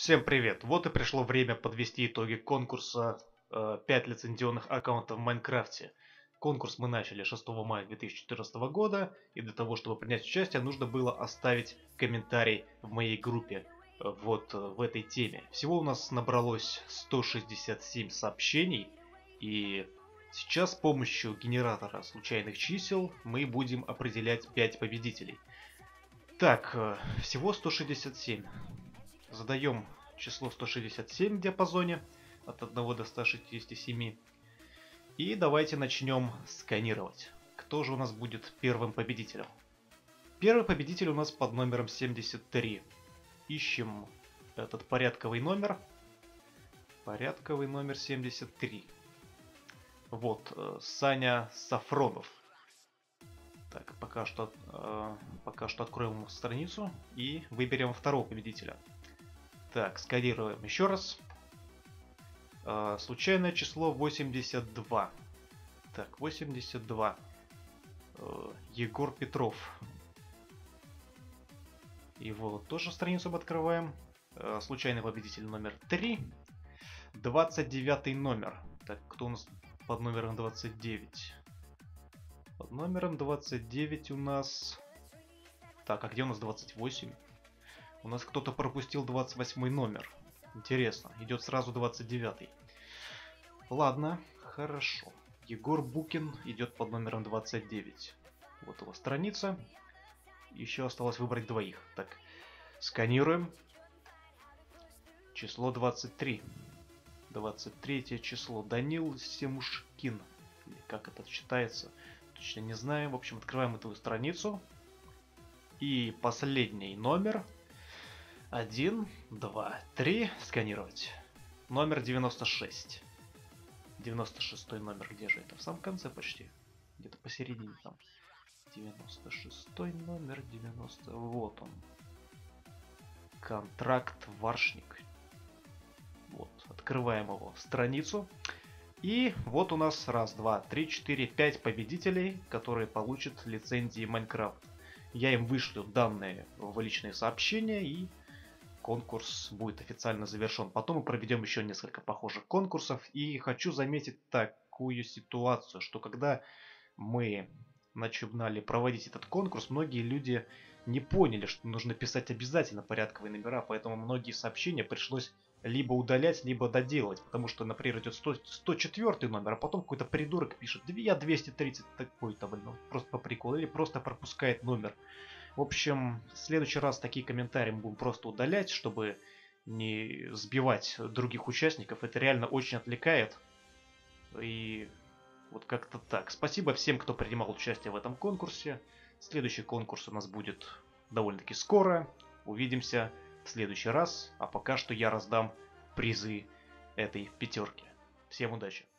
Всем привет! Вот и пришло время подвести итоги конкурса 5 лицензионных аккаунтов в Майнкрафте. Конкурс мы начали 6 мая 2014 года, и для того, чтобы принять участие, нужно было оставить комментарий в моей группе в этой теме. Всего у нас набралось 167 сообщений, и сейчас с помощью генератора случайных чисел мы будем определять 5 победителей. Так, всего 167. Задаем число 167 в диапазоне от 1 до 167. И давайте начнем сканировать. Кто же у нас будет первым победителем? Первый победитель у нас под номером 73. Ищем этот порядковый номер. Порядковый номер 73. Вот, Саня Сафронов. Так, пока что откроем страницу и выберем второго победителя. Так, сканируем еще раз. Случайное число 82. Так, 82. Егор Петров. Его тоже страницу мы открываем. Случайный победитель номер 3. 29 номер. Так, кто у нас под номером 29? Под номером 29 у нас... Так, а где у нас 28? У нас кто-то пропустил 28 номер. Интересно, идет сразу 29. Ладно, хорошо. Егор Букин идет под номером 29. Вот его страница. Еще осталось выбрать двоих. Так, сканируем. Число 23. 23 число. Данил Семушкин. Или как это читается, точно не знаю. В общем, открываем эту страницу. И последний номер... 1, 2, 3. Сканировать. Номер 96. 96 номер. Где же это? В самом конце почти. Где-то посередине там. 96 номер. 90. Вот он. Контракт Варшник. Вот. Открываем его страницу. И вот у нас 1, 2, 3, 4, 5 победителей, которые получат лицензии Майнкрафт. Я им вышлю данные в личные сообщения, и конкурс будет официально завершен. Потом мы проведем еще несколько похожих конкурсов. И хочу заметить такую ситуацию, что когда мы начинали проводить этот конкурс, многие люди не поняли, что нужно писать обязательно порядковые номера, поэтому многие сообщения пришлось либо удалять, либо доделать. Потому что, например, идет 104 номер, а потом какой-то придурок пишет: я 230 такой-то, блин, просто по приколу, или просто пропускает номер. В общем, в следующий раз такие комментарии мы будем просто удалять, чтобы не сбивать других участников. Это реально очень отвлекает. И вот как-то так. Спасибо всем, кто принимал участие в этом конкурсе. Следующий конкурс у нас будет довольно-таки скоро. Увидимся в следующий раз. А пока что я раздам призы этой пятерки. Всем удачи!